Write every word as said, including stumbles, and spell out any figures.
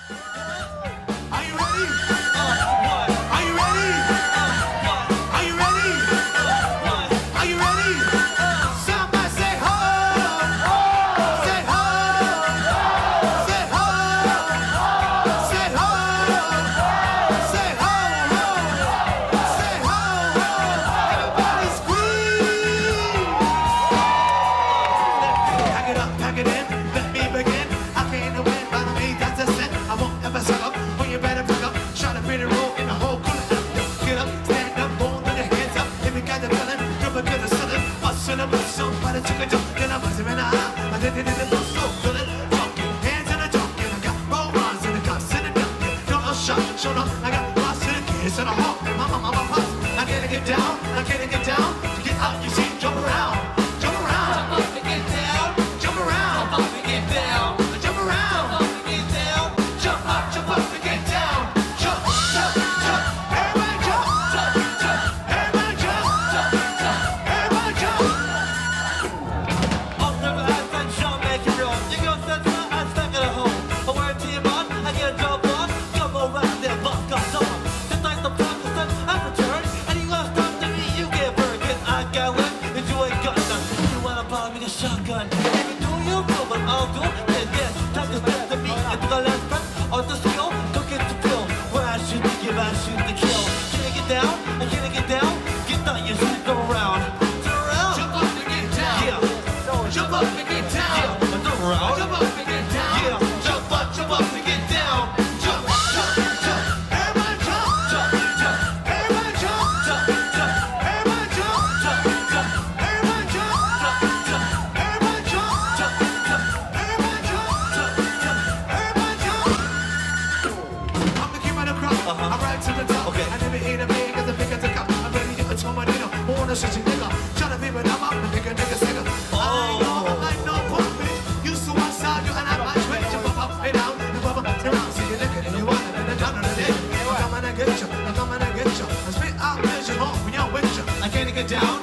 Are you ready? Are you ready? Are you ready? Are you ready? Somebody say ho! Say ho! Say ho! Say ho! Say ho! Say ho! Everybody scream! Pack it up, pack it in, let me begin. I came to win, by me that's a sin. I won't ever suck up, oh you better pick up. Try to beat it roll in the whole crew. Get up, stand up, hold with your hands up. If you got the feeling, drop it to the ceiling. Bustin' up with somebody took a jump. Then I bust him in the eye. I did it in the most so feeling. Funky, hands in the junk. And I got roll runs in the cups in the dump. Don't no shot, show up. I got lost to the kids in the hall. Mama, mama, pops. I can't get down, I can't get down. To get out, you see, jump around. Jump around. Jump up and get down. Jump around. Jump up and get down. Jump around. Jump up and get down. Jump up, jump up and get down. Jump, jump, jump. Everybody jump. Jump, jump, Everybody jump. jump, jump. Everybody jump. I'll never have fun, Sean, make it wrong. You go sense, I'm stuck at home. I wear a team on, I get a job on. Come around there, buck us on. The night the practice and I return. And you lost time to me, you get burned. Cause I got one, and you ain't got none. You wanna buy me a shotgun. If you do your rule, but I'll do it. Then, time to step to me into the last breath. On the skill, don't get the pill. Where I shoot to give, I shoot to kill. Can I get down? I can't get down. Get down, you shoot, go around. Turn around. Jump up and get down. Yeah. Jump up and get down. Yeah. Turn around. Jump up and get down. Yeah. Jump up, jump up and get down. Jump, jump, jump. Everybody jump. Jump, jump, Everybody jump. jump, jump, Everybody jump. jump, jump, Everybody jump. jump, jump, Everybody jump. jump, jump, Everybody jump. jump, jump. Everybody jump. I'm the king of the crop. Uh-huh. I ride to the top. Okay. I never eat a pig as a pig as a cup. I'm ready to get to my dinner. Wanna shit your nigga. Tryna be with I'm up and nigga nigga singer. I ain't know I'm like no punk bitch. Used to one side you and I might switch. You bump up and down. You bump up and down. See you nigga and you want it and then down on the dick. I'm coming to get you. I'm coming to get you. I spit out vision home when you're with you. I can't get down.